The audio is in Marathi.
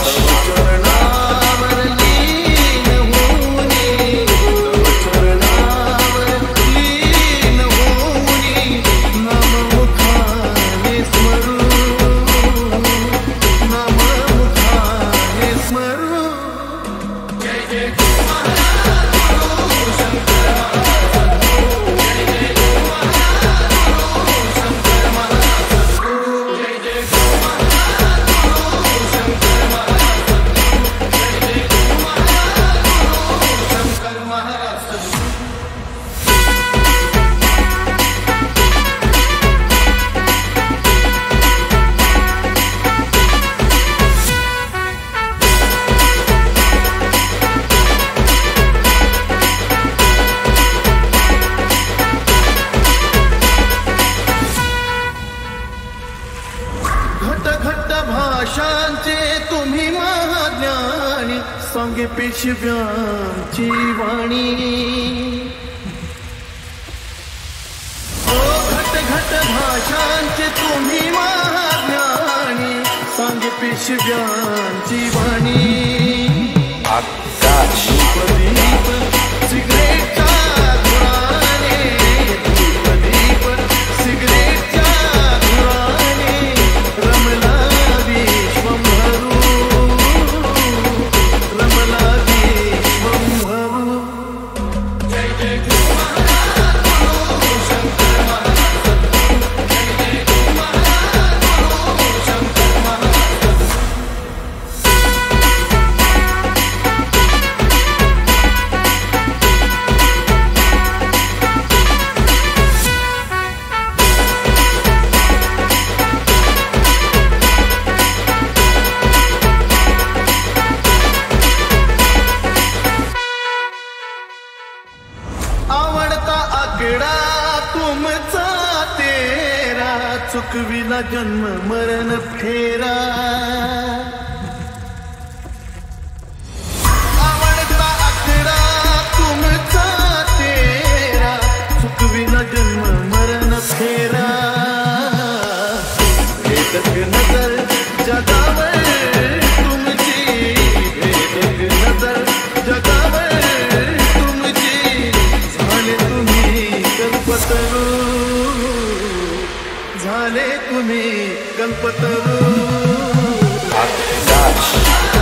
भाषांचे तुम्ही महाज्ञानी सांगे पेशव्यांची वाणी घट घट भाषांचे तुम्ही महाज्ञानी सांगे पेशव्यांची वाणी दीप सिगरेटच्या धुराने दीप सिगरेटच्या धुराने रमला विश्वंभरू रमला विश्वंभरू जय जय तुमचा तेरा चुकविला जन्म मरण फेरा आवडता आकडा तुमचा तेरा चुकविला जन्म मरण फेरा भेदक नजर जगावर तुमची भेदक नजर जगावर झाले तुम्ही कल्पतरू